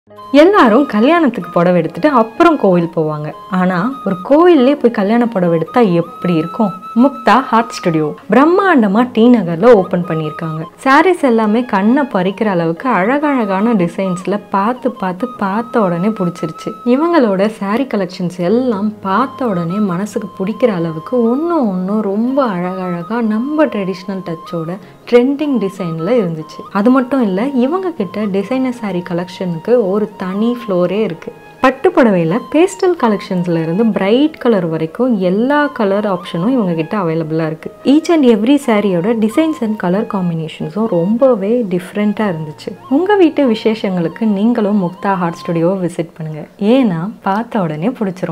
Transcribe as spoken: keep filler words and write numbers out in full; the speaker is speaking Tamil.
எல்லாரும் கல்யாணத்துக்கு புடவை எடுத்துட்டு அப்புறம் கோவில் போவாங்க. ஆனா ஒரு கோவில்லே போய் கல்யாண புடவை எடுத்தா எப்படி இருக்கும்? முக்தா ஹார்ட் ஸ்டுடியோ பிரம்மாண்டமா டி நகர்ல ஓபன் பண்ணியிருக்காங்க. சாரீஸ் எல்லாமே கண்ணை பறிக்கிற அளவுக்கு அழகழகான டிசைன்ஸ்ல பார்த்து பார்த்து பார்த்த உடனே பிடிச்சிருச்சு. இவங்களோட சாரீ கலெக்ஷன்ஸ் எல்லாம் பார்த்த உடனே மனசுக்கு பிடிக்கிற அளவுக்கு ஒன்றும் ஒன்றும் ரொம்ப அழகழகா நம்ம ட்ரெடிஷ்னல் டச்சோட ட்ரெண்டிங் டிசைன்ல இருந்துச்சு. அது மட்டும் இல்லை, இவங்க கிட்ட டிசைனர் சாரீ கலெக்ஷனுக்கு ஒரு தனி ஃப்ளோரே இருக்கு. பட்டு புடவையில பேஸ்டல் கலெக்ஷன்ஸ்ல இருந்து பிரைட் கலர் வரைக்கும் எல்லா கலர் ஆப்ஷனும் இவங்க கிட்ட அவைலபிளா இருக்கு. ஈச் அண்ட் எவ்ரி சாரியோட டிசைன்ஸ் அண்ட் கலர் காம்பினேஷன்ஸும் ரொம்பவே டிஃப்ரெண்டா இருந்துச்சு. உங்க வீட்டு விசேஷங்களுக்கு நீங்களும் முக்தா ஹார்ட் ஸ்டுடியோவை விசிட் பண்ணுங்க. ஏன்னா பார்த்த உடனே பிடிச்சிரும்.